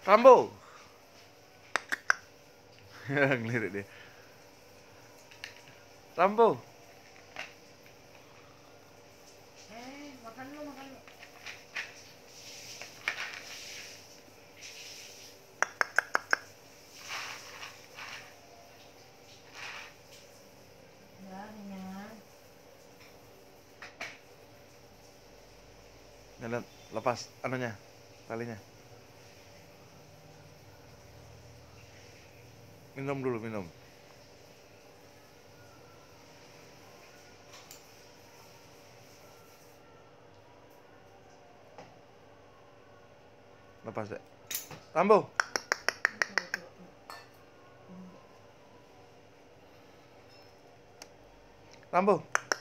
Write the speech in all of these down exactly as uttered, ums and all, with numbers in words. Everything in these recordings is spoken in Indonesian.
Rambo. Ngelirik dia. Rambo. Eh, makan lu, makan lu. Ya, kenyang. Jalan, lepas anunya, talinya. Minum dulu, minum. Lepas deh. Rambo. Rambo.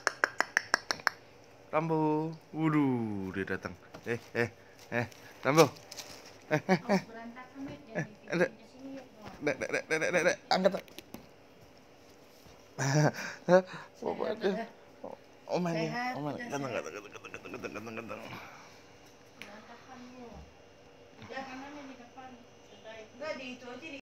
Rambo. Waduh, dia datang. Eh, eh, eh, Rambo. Eh, eh, Awas berantakan, Mit. eh, Jangan dek, dipindah sini, yuk. dek, dek, dek, dek, dek, dek, angkat. Oh, Sehat aduh. udah. Oh, main, Sehat oh, main, udah, ganteng, sehat. ganteng, ganteng, ganteng, ganteng, ganteng, ganteng. Berantakan lu. Udah, kanan di depan. Enggak, di itu aja di